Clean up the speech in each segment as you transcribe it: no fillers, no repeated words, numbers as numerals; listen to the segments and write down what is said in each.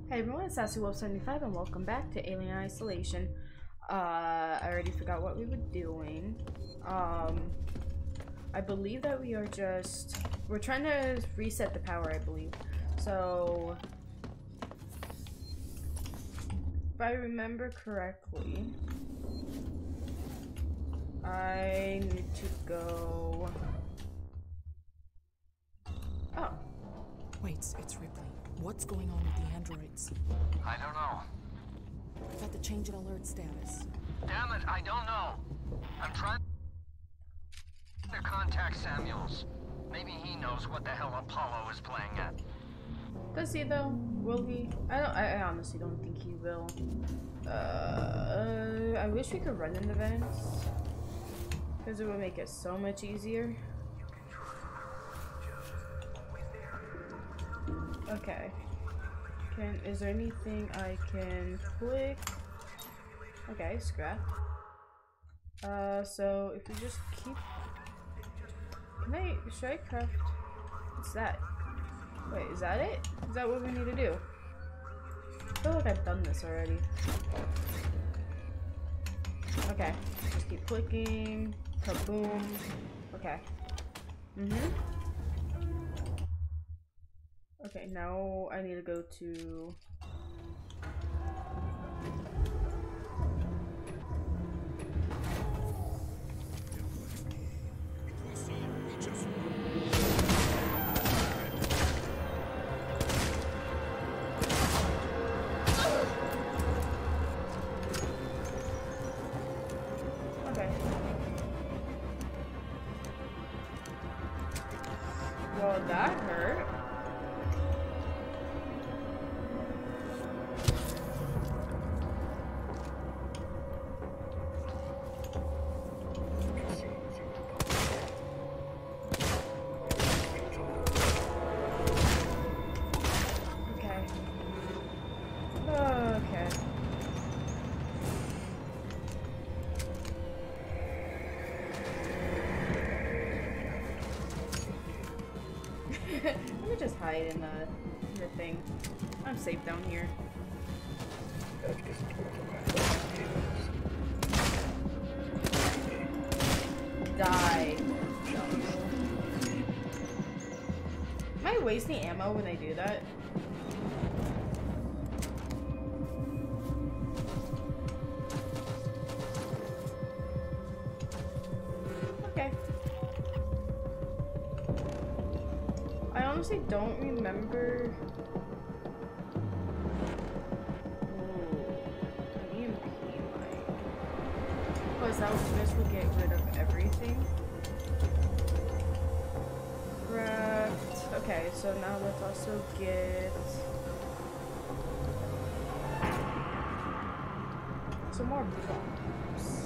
Hey everyone, it's SassyWolf75 and welcome back to Alien Isolation. I already forgot what we were doing. I believe that we're trying to reset the power, I believe. So, if I remember correctly, I need to go... Oh. Wait, it's Ripley. What's going on with the androids? I don't know. I've had to change an alert status. Damn it, I don't know. I'm trying to contact Samuels. Maybe he knows what the hell Apollo is playing at. Does he though? Will he? I honestly don't think he will. I wish we could run in the vents, because it would make it so much easier. Okay. Is there anything I can click? Okay, scrap. So if we just keep... should I craft? What's that? Wait, is that it? Is that what we need to do? I feel like I've done this already. Okay, just keep clicking. Kaboom. Okay. Okay, now I need to go to... Okay. Well, that hurt. Let me just hide in the thing. I'm safe down here. Die. Am I wasting ammo when I do that? Okay. I honestly don't remember. EMP light. Was that this will get rid of everything? Craft. Okay, so now let's also get some more bombs.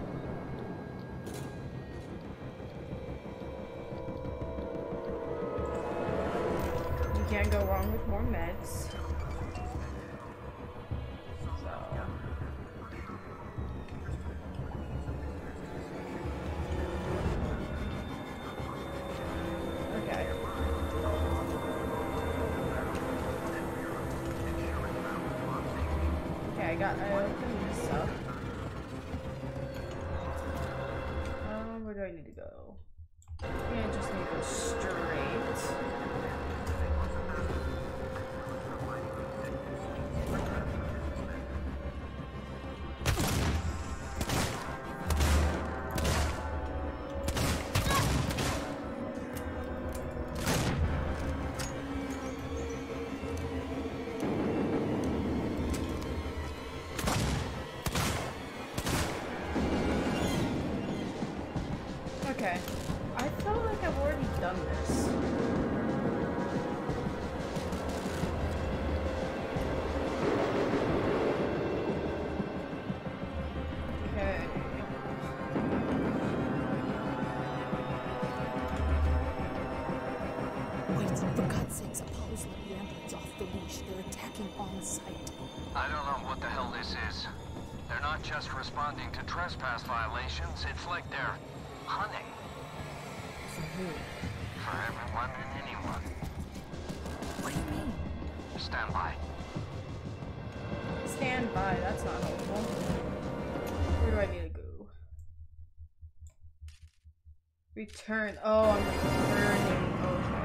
Can't go wrong with more meds. Okay. Okay, I opened this up. Where do I need to go? I just need to go straight. Okay. I felt like I've already done this. Okay. Wait, for God's sakes, Apollo's let the androids off the leash. They're attacking on site. I don't know what the hell this is. They're not just responding to trespass violations, it's like they're hunting. For who? For everyone and anyone. What do you mean? Stand by. went by. That's not helpful. Where do I need to go? Return. Oh, I'm returning. Okay.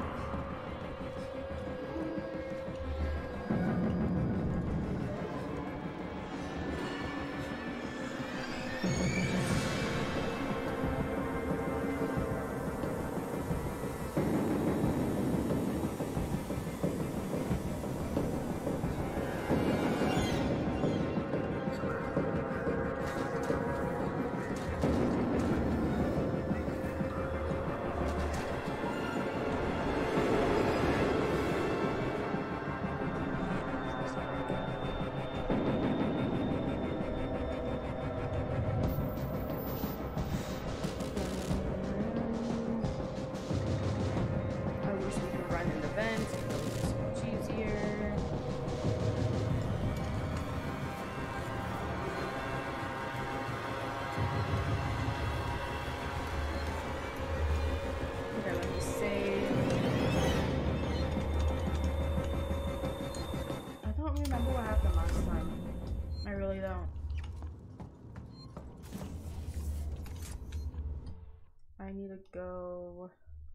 I need to go.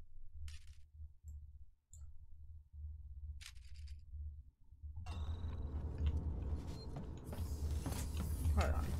Hold on.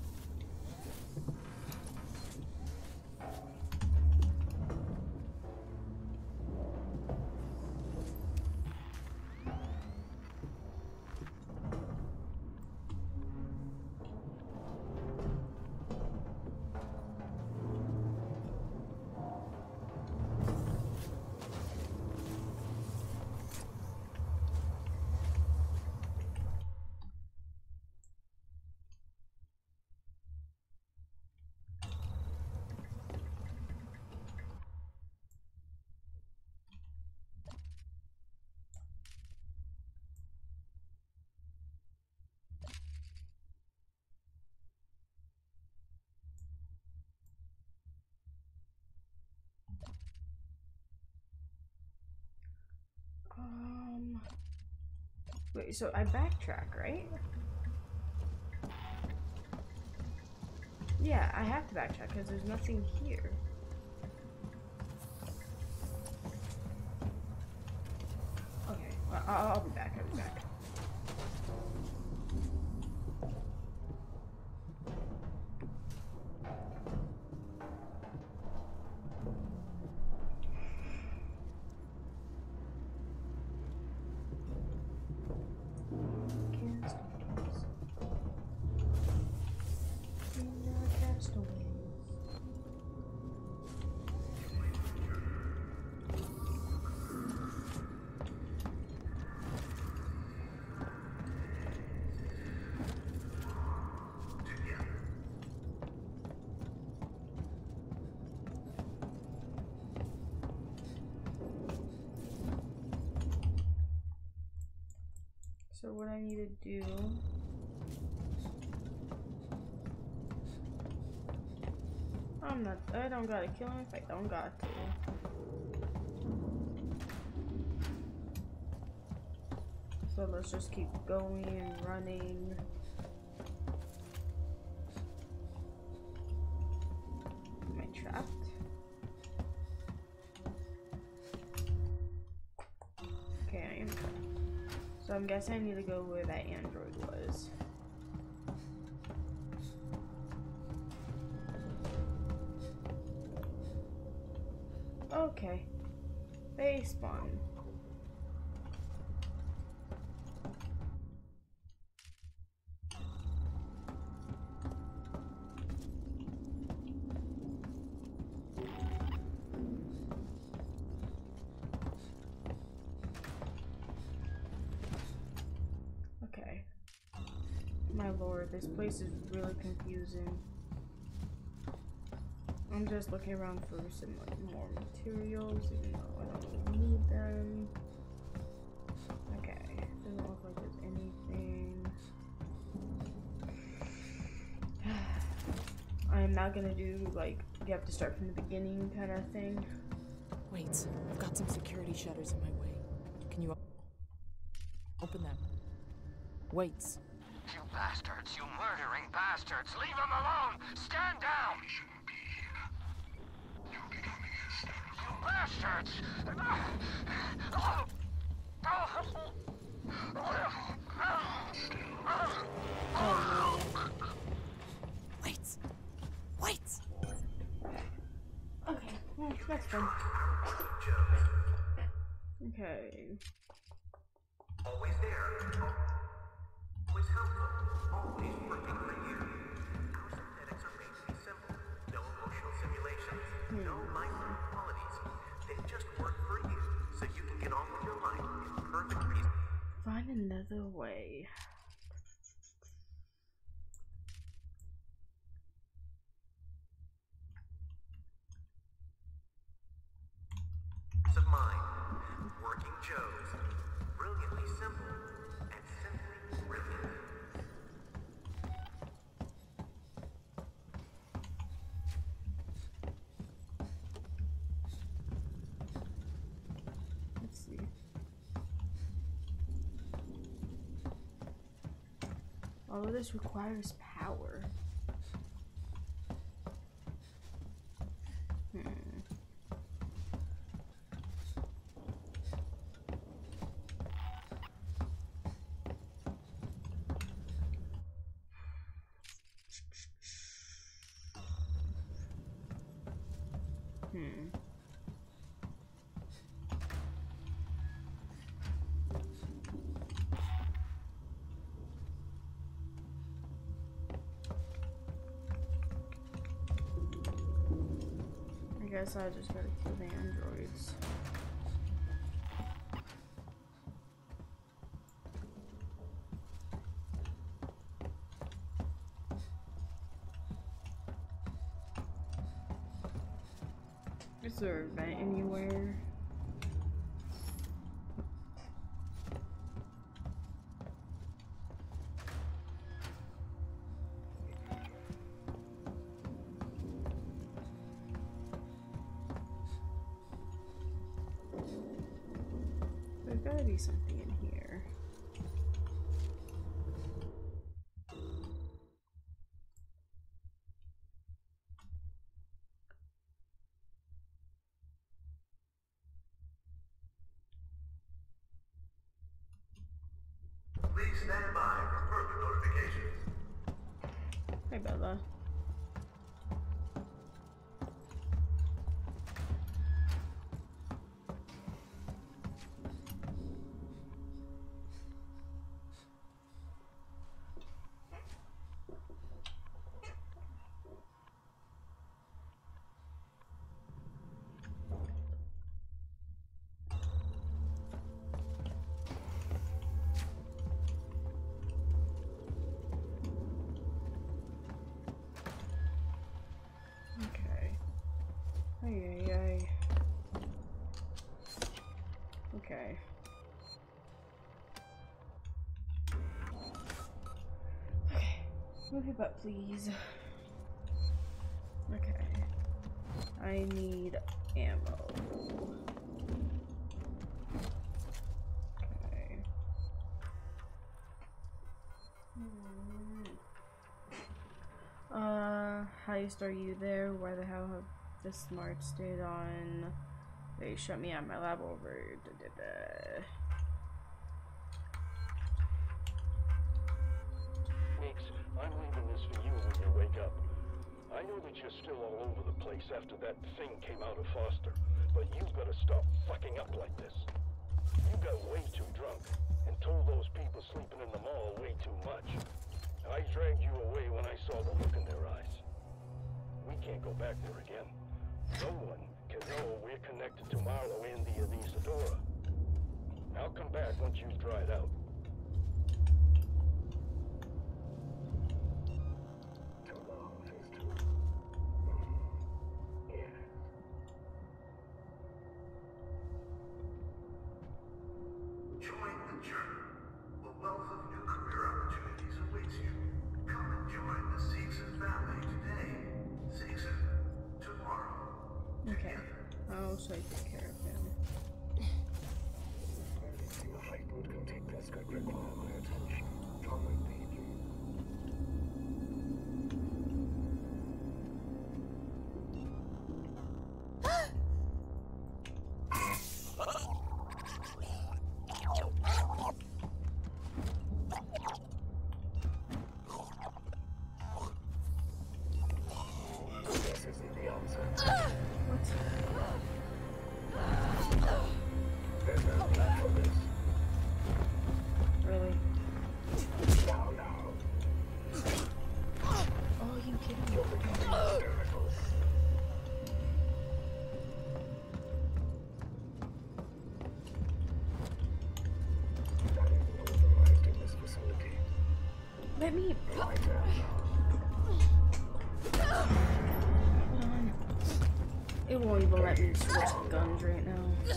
Wait, so I backtrack, right? Yeah, I have to backtrack because there's nothing here. Okay, well, I'll be back. I'll be back. So what I need to do, I don't gotta kill him if I don't got to. So let's just keep going and running. Am I trapped? Okay, I am trapped. So I'm guessing I need to go where that android was. Okay. They spawn. Okay. My lord, this place is really confusing. I'm just looking around for some like more materials, even though I don't really need them. Okay, doesn't look like there's anything. I'm not gonna do like you have to start from the beginning kind of thing. Wait, I've got some security shutters in my way. Can you open them? Wait. You bastards, you murdering bastards! Leave him alone! Stand down! He shouldn't be here. You're becoming hysterical. You bastards! Wait! Wait! Okay, well, that's fun. Okay. Always there. Always helpful. Always working for you. Our synthetics are made to be simple. No emotional simulations. No mind qualities. They just work for you, so you can get on with your life in perfect peace. Find another way. Of mind. Working Joes. Brilliantly simple and simply brilliant. Let's see. All of this requires power. I guess I just gotta kill the androids. Is there a vent anywhere? There's gotta be something in here. Please stand by for further notifications. Hey, Bella. Okay. Okay. Move your butt, please. Okay. I need ammo. Okay. Heist, are you there? Why the hell have the smart stayed on? They shut me out of my lab over. Meeks, I'm leaving this for you when you wake up. I know that you're still all over the place after that thing came out of Foster, but you've got to stop fucking up like this. You got way too drunk and told those people sleeping in the mall way too much. I dragged you away when I saw the look in their eyes. We can't go back there again. No one can know we're connected to Marlowe and the Isadora. I'll come back once you've dried out. Join the journey. A wealth of new career opportunities awaits you. Come and join the Seegson family today. Seegson tomorrow. Okay. I'll also take care of him. Anything heightened can take this could require my attention. Join me, please. Let me. Hold on. It won't even let me switch guns right now.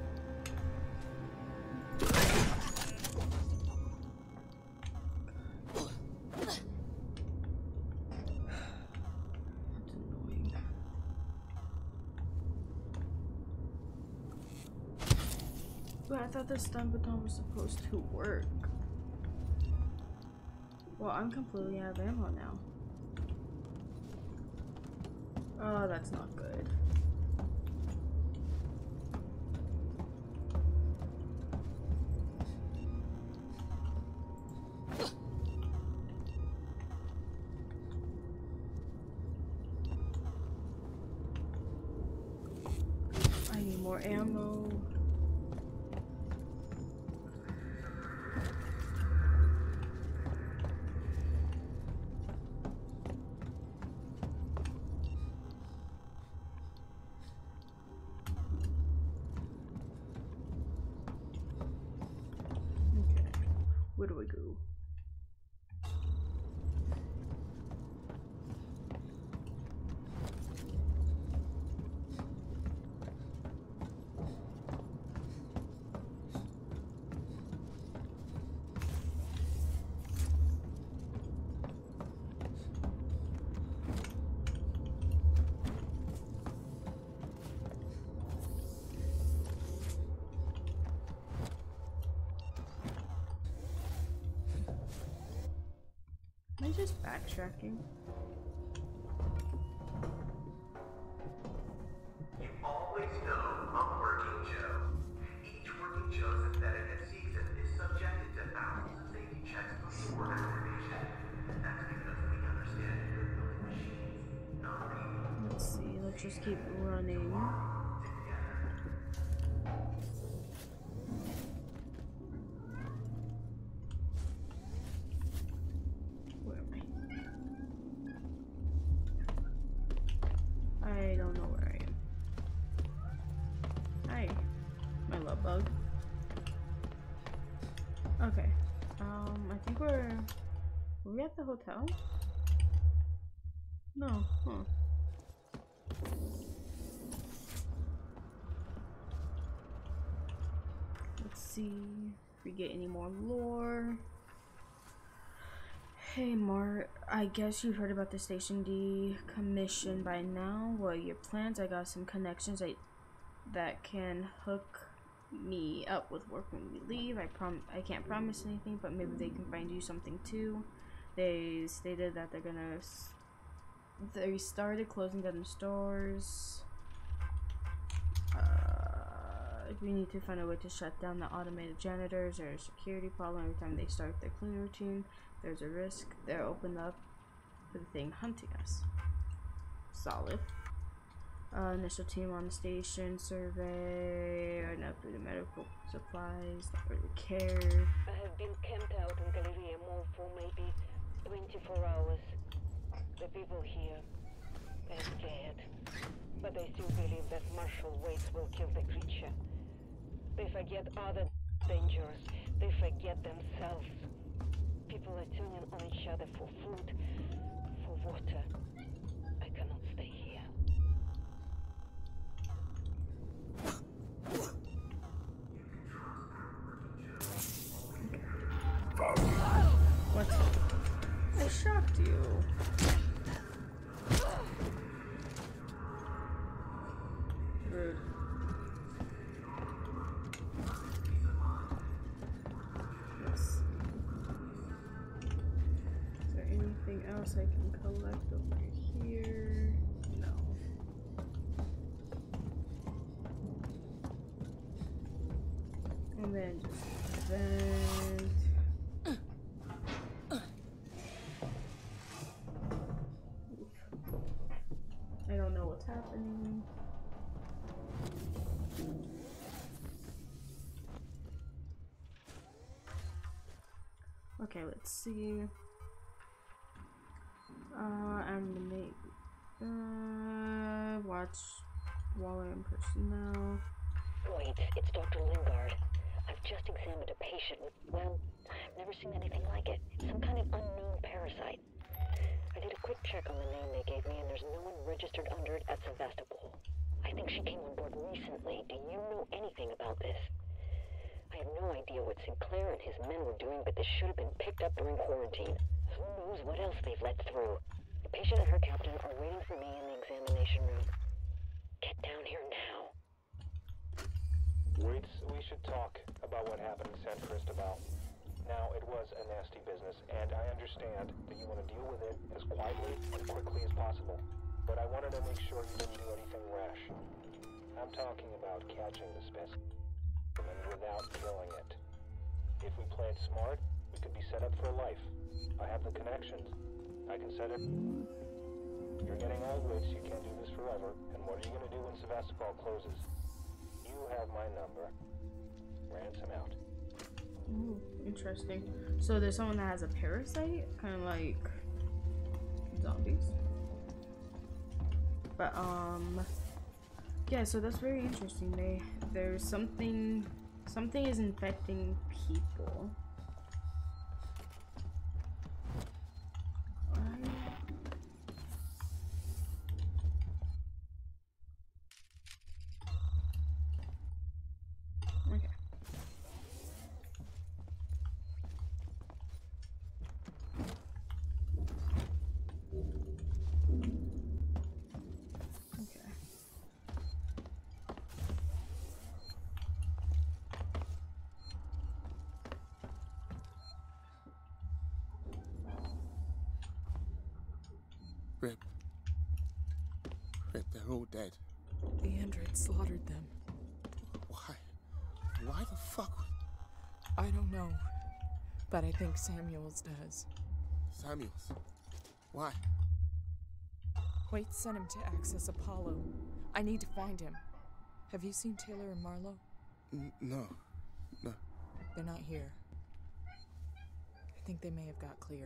I thought the stun baton was supposed to work. Well, I'm completely out of ammo now. Oh, that's not good. I need more ammo. Where do I go? Am I just backtracking? You always know a working Joe. Each working Joe synthetic season is subjected to thousands of safety checks before activation. That's because we understand you're building machines, not people. Let's see, let's just keep running. I don't know where I am. Hi, my love bug. Okay. I think were we at the hotel? No, huh. Let's see if we get any more lore. Hey Mart, I guess you've heard about the Station D commission by now. What are your plans? I got some connections that can hook me up with work when we leave. I can't promise anything, but maybe they can find you something too. They stated that they started closing down the stores. We need to find a way to shut down the automated janitors. There's a security problem every time they start their cleaning routine. There's a risk they're opened up for the thing hunting us. Solid. Initial team on the station, survey, enough for the medical supplies, not really care. I have been camped out in Galleria Mall for maybe 24 hours. The people here are scared, but they still believe that martial weights will kill the creature. They forget other dangers. They forget themselves. People are turning on each other for food, for water. I cannot stay here. What? I shocked you. Rude. Yes. Is there anything else I can collect over here? No. And then just vent. I don't know what's happening. Okay, let's see. Animate. Watch Waller and personnel. Wait, it's Dr. Lingard. I've just examined a patient with, well, I've never seen anything like it. Some kind of unknown parasite. I did a quick check on the name they gave me, and there's no one registered under it at Sevastopol. I think she came on board recently. Do you know anything about this? I have no idea what Sinclair and his men were doing, but this should have been picked up during quarantine. Who knows what else they've let through? The patient and her captain are waiting for me in the examination room. Get down here now. Waits, we should talk about what happened in San Cristobal. Now, it was a nasty business, and I understand that you want to deal with it as quietly and quickly as possible. But I wanted to make sure you didn't do anything rash. I'm talking about catching the specimen without killing it. If we play it smart, we could be set up for life. I have the connections. I can set it. You're getting old, Wits. You can't do this forever. And what are you going to do when Sevastopol closes? You have my number. Ransom out. Ooh, interesting. So there's someone that has a parasite, kind of like zombies. But yeah. So that's very interesting. There's something is infecting people. Rip, they're all dead. The android slaughtered them. Why? Why the fuck? I don't know, but I think Samuels does. Samuels? Why? Wait sent him to access Apollo. I need to find him. Have you seen Taylor and Marlowe? No. They're not here. I think they may have got clear.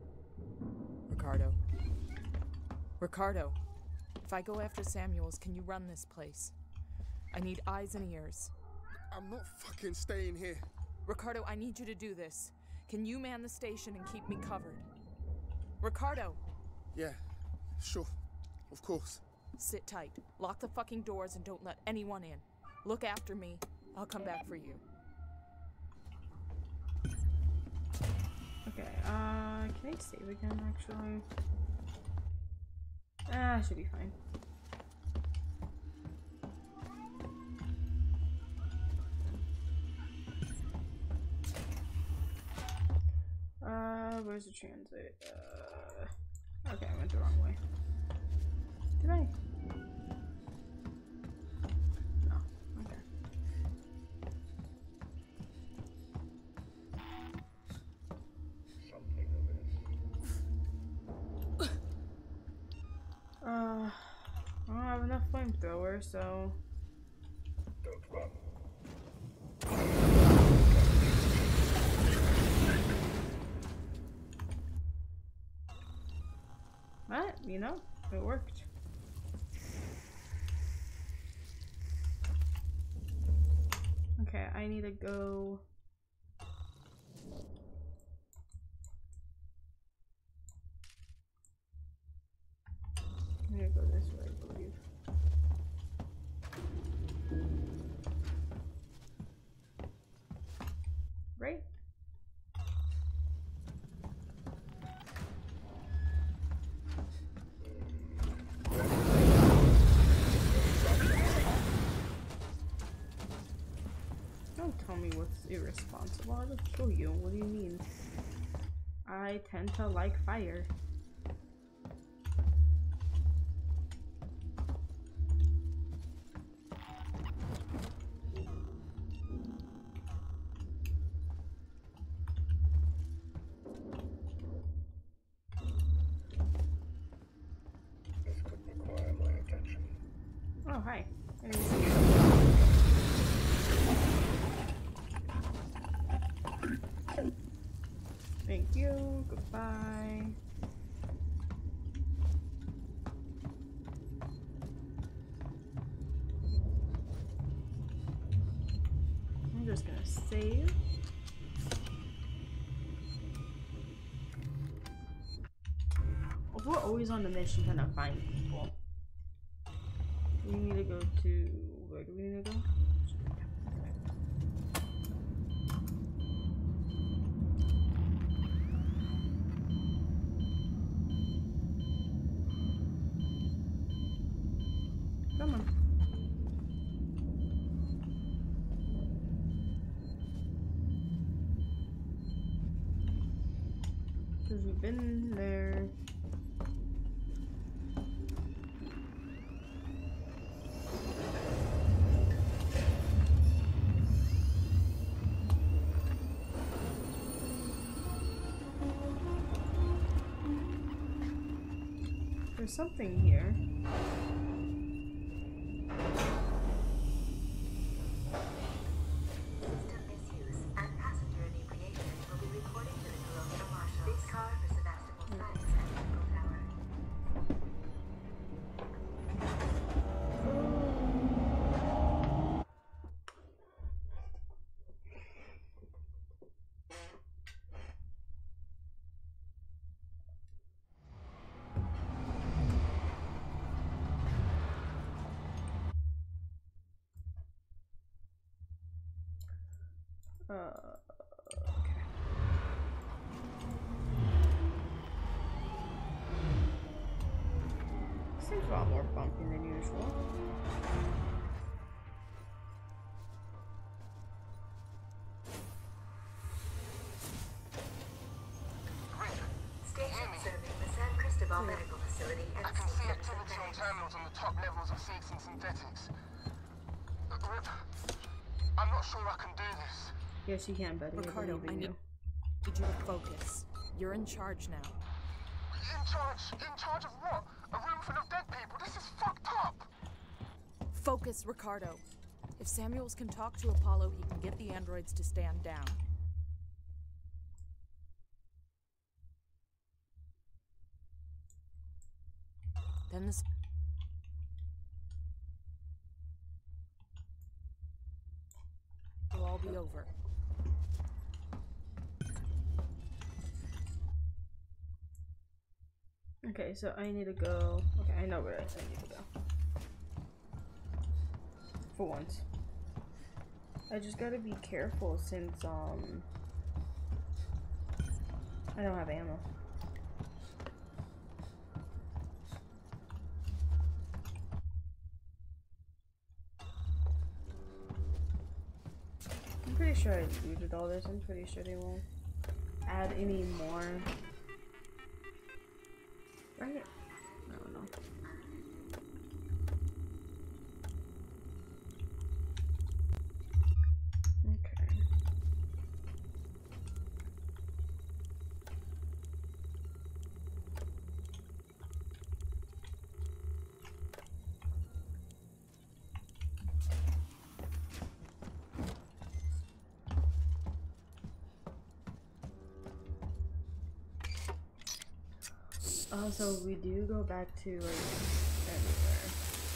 Ricardo, if I go after Samuels, can you run this place? I need eyes and ears. I'm not fucking staying here. Ricardo, I need you to do this. Can you man the station and keep me covered? Ricardo! Yeah, sure. Of course. Sit tight. Lock the fucking doors and don't let anyone in. Look after me. I'll come back for you. Okay, can I save again, actually? Should be fine. Where's the transit? Okay, I went the wrong way. Did I? No, okay. Something of this. I don't have enough flamethrower, so. Don't run. What? You know, it worked. Okay, I need to go. I'm gonna go this way, I believe. Right? Don't tell me what's irresponsible. I will kill you. What do you mean? I tend to like fire. This could require my attention. Oh, hi. I didn't see you. Thank you. Goodbye. I'm just gonna save we're always on the mission trying to find people. We need to go to... Where do we need to go? Come on. Because we've been there. There's something here. System misuse and passenger inebriation will be reported to the Colonial Marshal. This car for Sebastopol Science and Medical Tower. Okay. Seems a lot more bumpy than usual. Station serving the San Cristobal Medical Facility and I can see systems activity on of terminals on the top levels of Seeds and Synthetics. Rip, I'm not sure I can do this. Yes, you can, buddy. Ricardo, I need you to focus. You're in charge now. In charge? In charge of what? A room full of dead people? This is fucked up! Focus, Ricardo. If Samuels can talk to Apollo, he can get the androids to stand down. Then this... will all be over. Okay, so I need to go. Okay, I know where I need to go. For once. I just gotta be careful since, I don't have ammo. I'm pretty sure I looted all this. I'm pretty sure they won't add any more. Right? I don't know. Okay. Also, we do go back to like everywhere.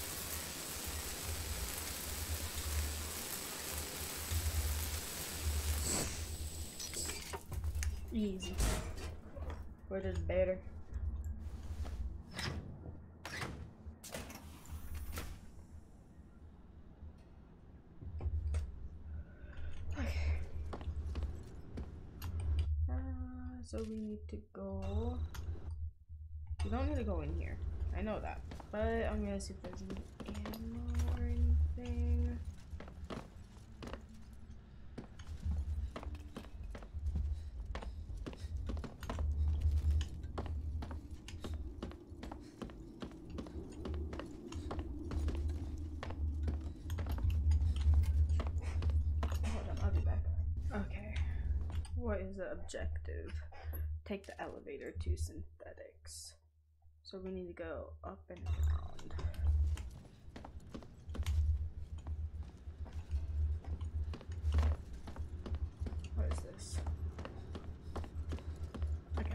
Easy. We're just better. Okay. So we need to go. We don't need to go in here. I know that. But I'm gonna see if there's any ammo or anything. Hold on, I'll be back. Okay. What is the objective? Take the elevator to Synthetics. So we need to go up and around. What is this? Okay.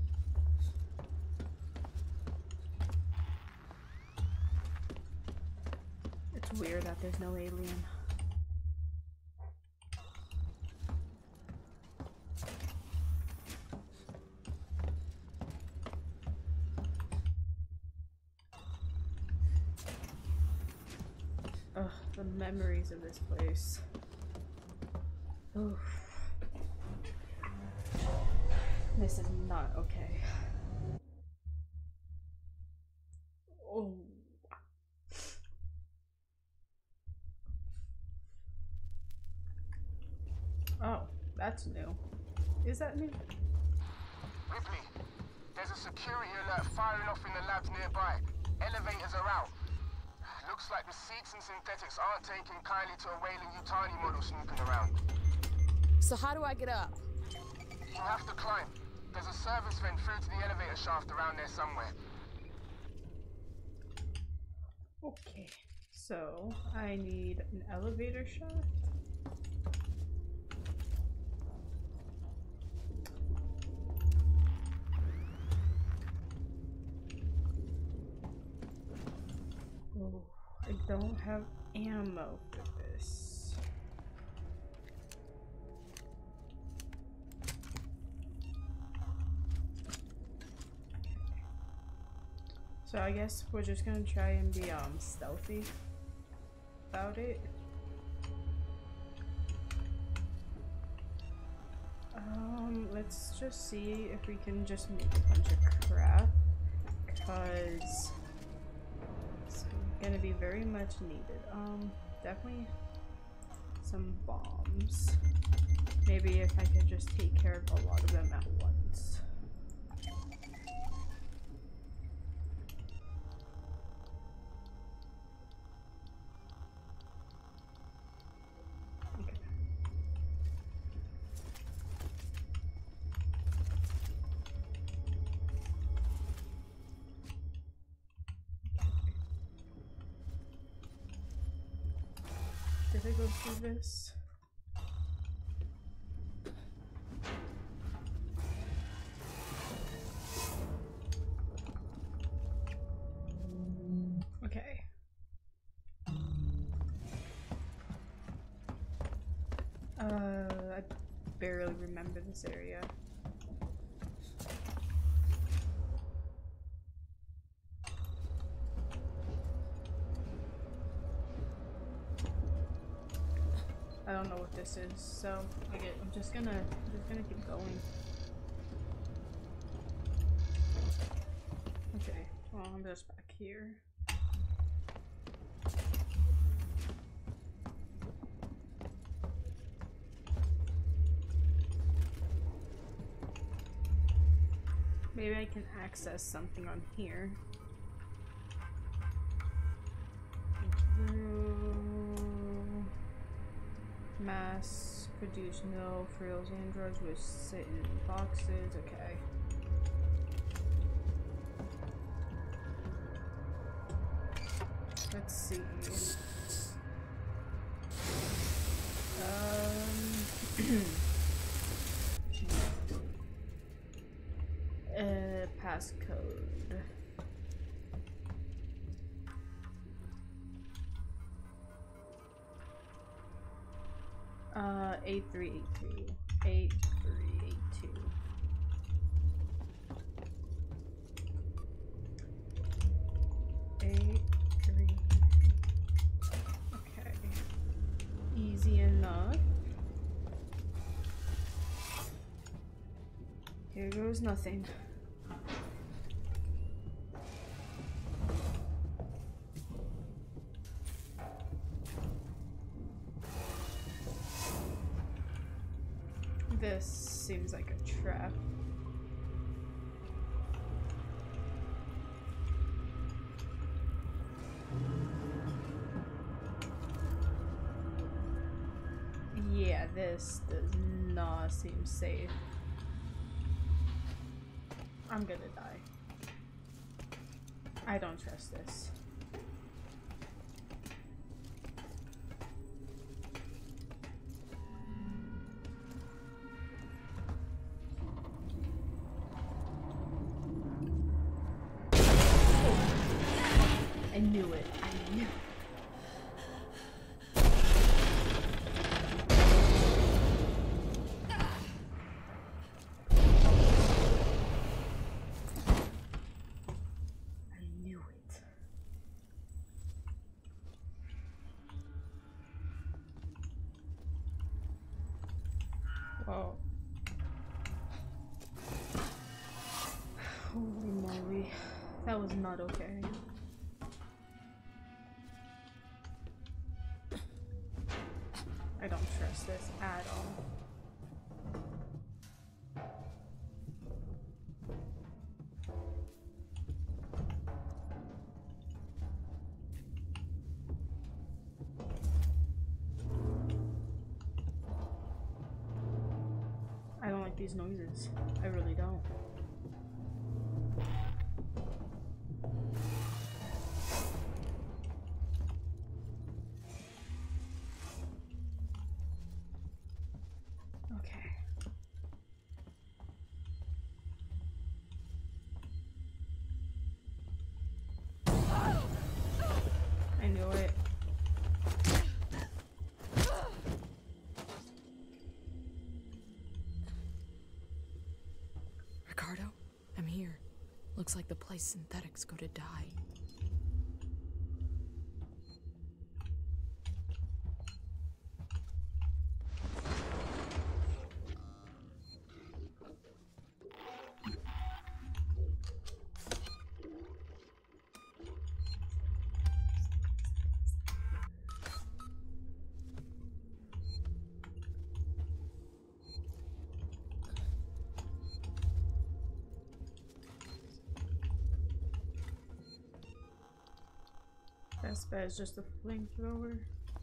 It's weird that there's no alien. the memories of this place. Oof. This is not okay. Oh. Oh, that's new. Is that new? Ripley, there's a security alert firing off in the labs nearby. Elevators are out. Looks like the Seeks and synthetics aren't taking kindly to a Weyland-Yutani model snooping around. So how do I get up? You have to climb. There's a service vent through to the elevator shaft around there somewhere. Okay, so I need an elevator shaft. Oh, I don't have ammo for this. So I guess we're just gonna try and be stealthy about it. Let's just see if we can just make a bunch of crap, because it's gonna be very much needed. Definitely some bombs. Maybe if I could just take care of a lot of them at once. Did I go through this? Okay. I barely remember this area. I don't know what this is, so I'm just gonna keep going. Okay, well, I'm just back here. Maybe I can access something on here. Mass produce no frills androids with sit in boxes. Okay. Let's see. Passcode. A382. 8382. Okay. Easy enough. Here goes nothing. This seems like a trap. Yeah, this does not seem safe. I'm gonna die. I don't trust this. I knew it. I knew it. I knew it. That was not okay. I don't trust this at all. I don't like these noises. I really don't. Okay. I knew it. Ricardo, I'm here. Looks like the place synthetics go to die. Best bet is just a flamethrower.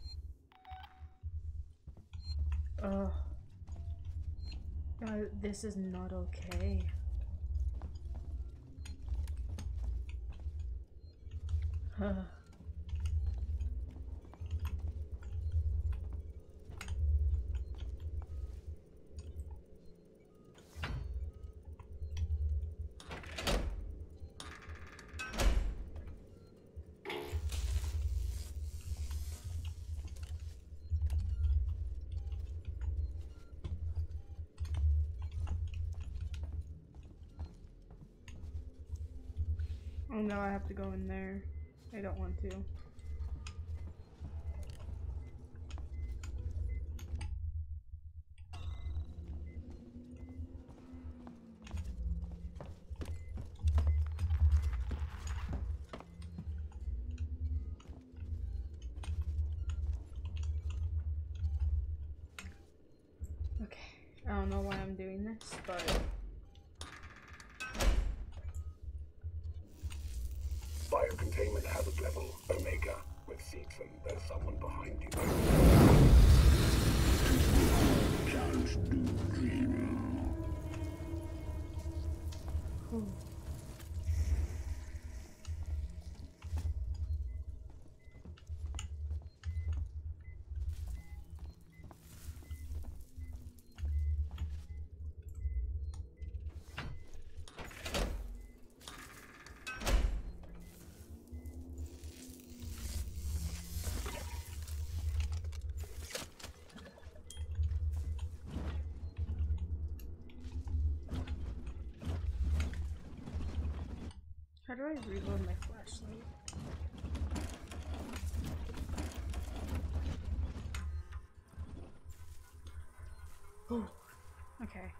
This is not okay. Oh no, I have to go in there. I don't want to. Okay, I don't know why I'm doing this, but Biocontainment hazard level Omega. With Seegson, there's someone behind you. Just do dreaming. how do I reload my flashlight? Oh, okay.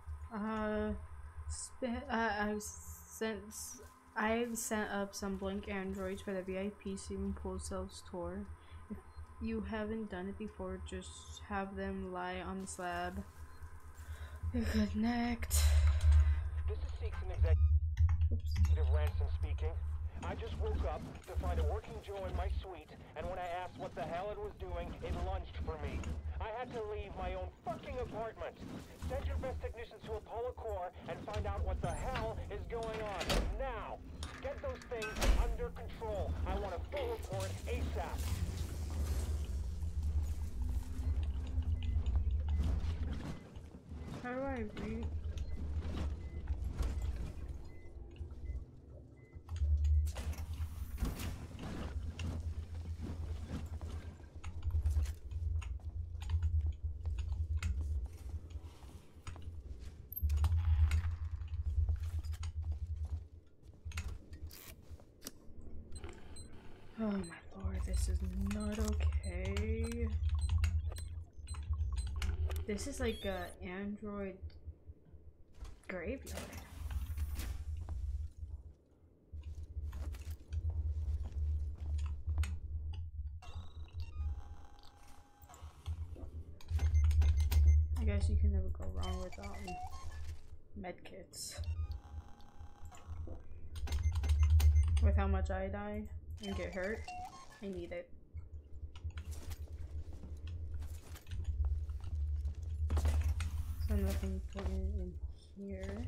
I've sent up some blink androids for the VIP swimming pool self tour. If you haven't done it before, just have them lie on the slab. Good night. This is Seegson Executive Ransom speaking. I just woke up to find a working Joe in my suite, and when I asked what the hell it was doing, it lunged for me. I had to leave my own fucking apartment. Send your best technicians to Apollo Core and find out what the hell is going on. Now! Get those things under control. I want a full report ASAP. How do I read? Oh my lord, this is not okay. This is like a android graveyard. guess you can never go wrong with medkits. With how much I die and get hurt, I need it. So nothing important in here.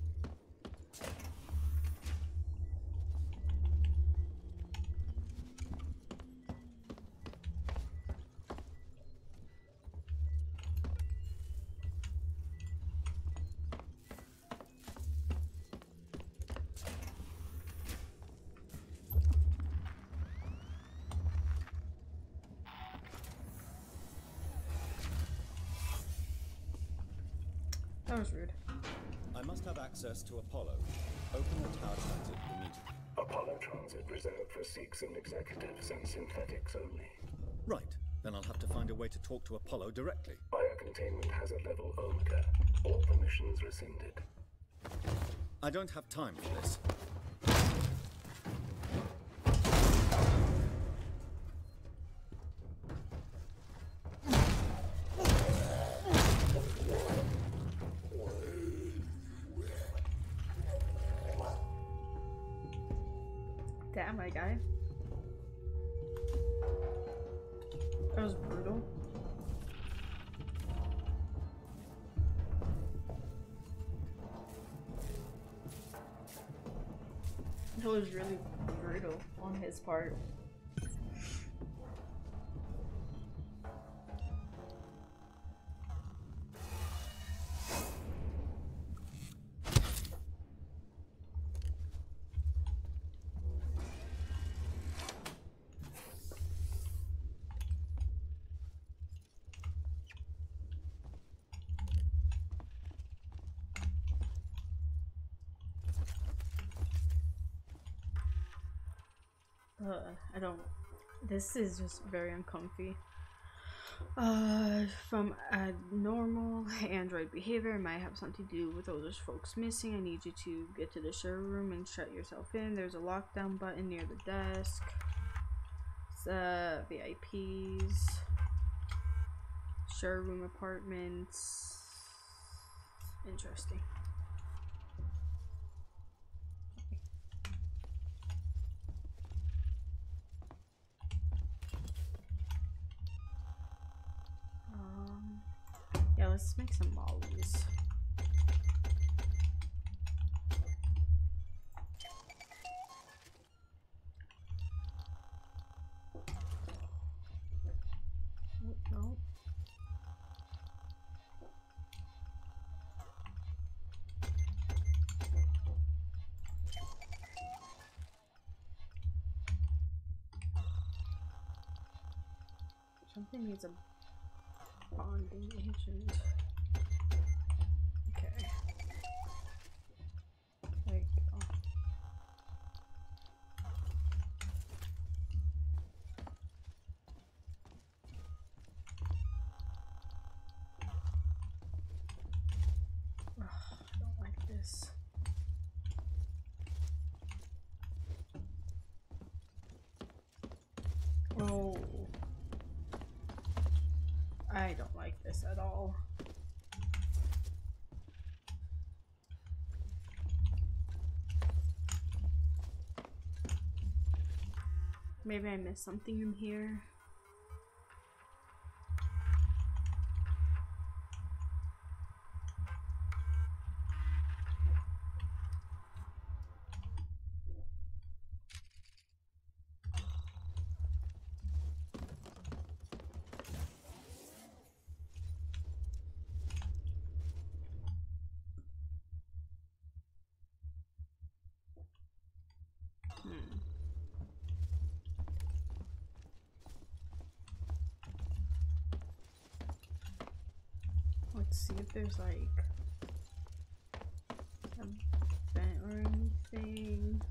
That was rude. I must have access to Apollo. Open the tower transit immediately. Apollo transit reserved for Seeks and executives and synthetics only. Right. Then I'll have to find a way to talk to Apollo directly. Biocontainment hazard level Omega. All permissions rescinded. I don't have time for this. Damn, my guy. That was brutal. That was really brutal on his part. This is just very uncomfy. From abnormal android behavior, it might have something to do with those folks missing. I need you to get to the server room and shut yourself in. There's a lockdown button near the desk. It's, VIPs. Server room apartments. Interesting. Yeah, let's make some mollies. Oh, no. Something needs a bonding agent. Okay. There you go. Ugh, I don't like this. Oh. I don't like this at all. Maybe I missed something in here. Let's see if there's like a vent or anything.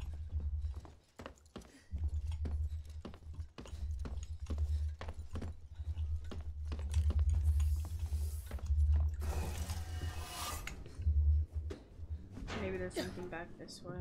Maybe there's something back this way.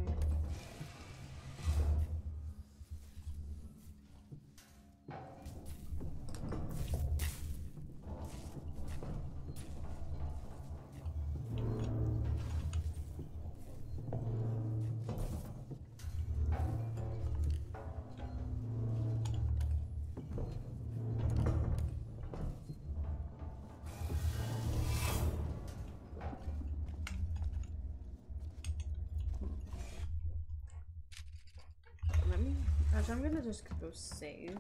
Gosh, I'm gonna just go save.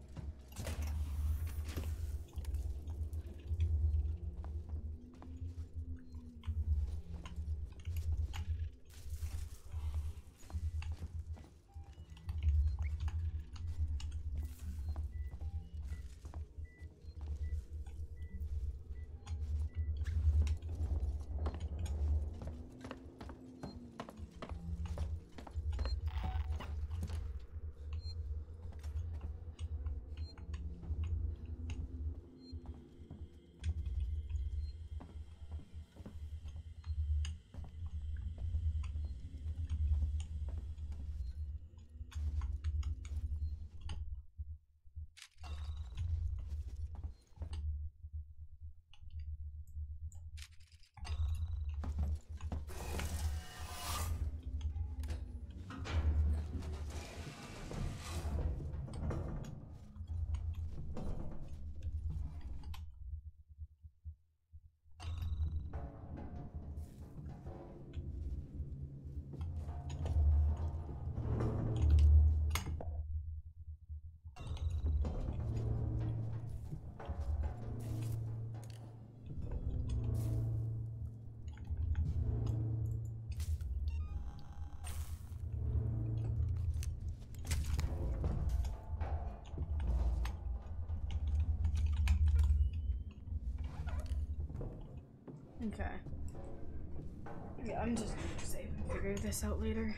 Okay. Yeah, I'm just gonna save and figure this out later.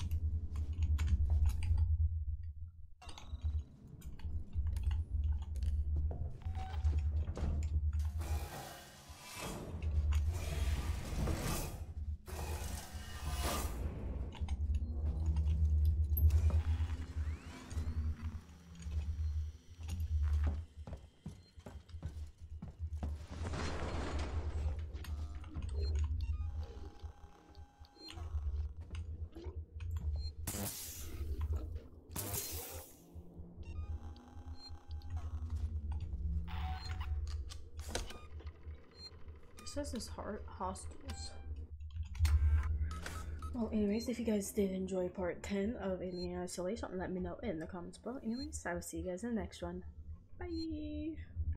Says this hostels. Well, anyways, if you guys did enjoy part 10 of Alien Isolation, let me know in the comments below. Anyways, I will see you guys in the next one. Bye!